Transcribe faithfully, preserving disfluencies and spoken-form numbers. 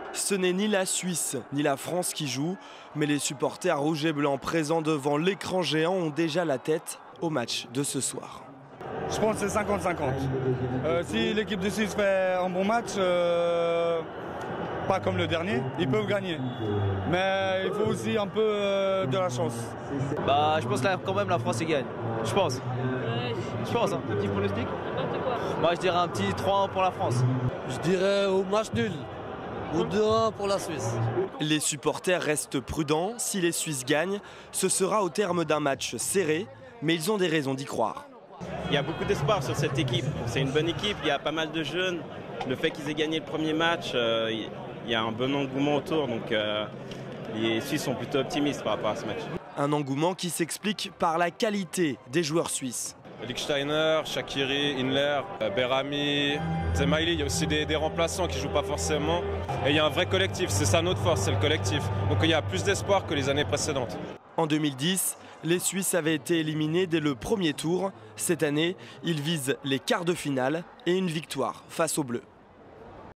Ce n'est ni la Suisse ni la France qui jouent, mais les supporters rouges et blancs présents devant l'écran géant ont déjà la tête au match de ce soir. Je pense que c'est cinquante cinquante. Euh, si l'équipe de Suisse fait un bon match, euh, pas comme le dernier, ils peuvent gagner. Mais il faut aussi un peu euh, de la chance. Bah, je pense que là, quand même la France y gagne. Je pense. Ouais. Je pense. Hein. Un petit pronostic. N'importe quoi. Moi, je dirais un petit trois un pour la France. Je dirais au match nul. Ou deux un pour la Suisse. Les supporters restent prudents. Si les Suisses gagnent, ce sera au terme d'un match serré, mais ils ont des raisons d'y croire. Il y a beaucoup d'espoir sur cette équipe. C'est une bonne équipe, il y a pas mal de jeunes. Le fait qu'ils aient gagné le premier match, euh, il y a un bon engouement autour. Donc euh, les Suisses sont plutôt optimistes par rapport à ce match. Un engouement qui s'explique par la qualité des joueurs suisses. Lichtsteiner, Shaqiri, Inler, Berami, Zemaili, il y a aussi des, des remplaçants qui ne jouent pas forcément. Et il y a un vrai collectif, c'est ça notre force, c'est le collectif. Donc il y a plus d'espoir que les années précédentes. En deux mille dix, les Suisses avaient été éliminés dès le premier tour. Cette année, ils visent les quarts de finale et une victoire face aux Bleus.